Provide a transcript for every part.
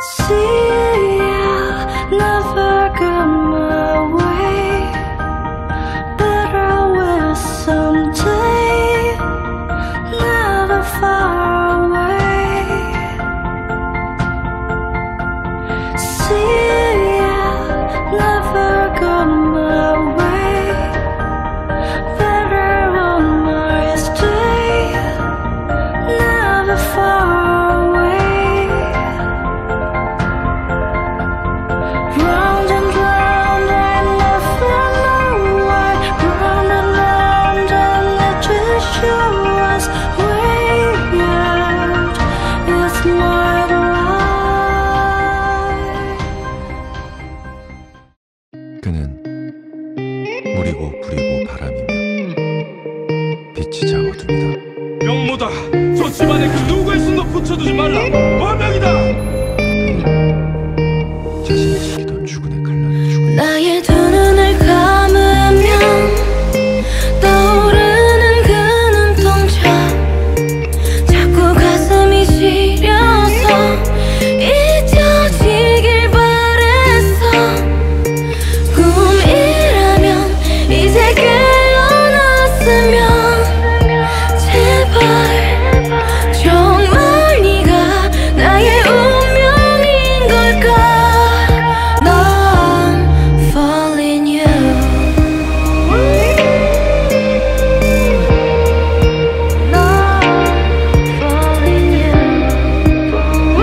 See, I'll never go my way, but I will someday, never far away. See, I'll never go my way, but I will stay, never far away. Round and round, I never know why. Round and round, and it just shows way out. It's my life. 그는 물이고 불이고 바람이며 빛이 작아둡니다. 명모다. 저 집안에 그 누구의 손도 붙여두지 말라. 원명이다. 자신이 지키던 주군의 칼날을 주군. 나의 두 눈을 감으면 떠오르는 그 눈동자, 자꾸 가슴이 시려서 잊혀지길 바랬어. 꿈이라면 이제 깨어났으면 제발 정말 네가 나의 운명인 걸까. 난 falling you. 난 falling you.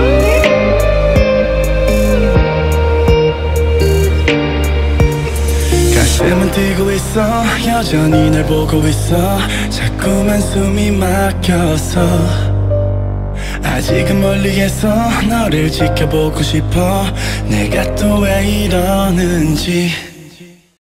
가슴은 뛰고 있어. 여전히 날 보고 있어. 자꾸만 숨이 막혀서 아직은 멀리에서 너를 지켜보고 싶어. 내가 또 왜 이러는지.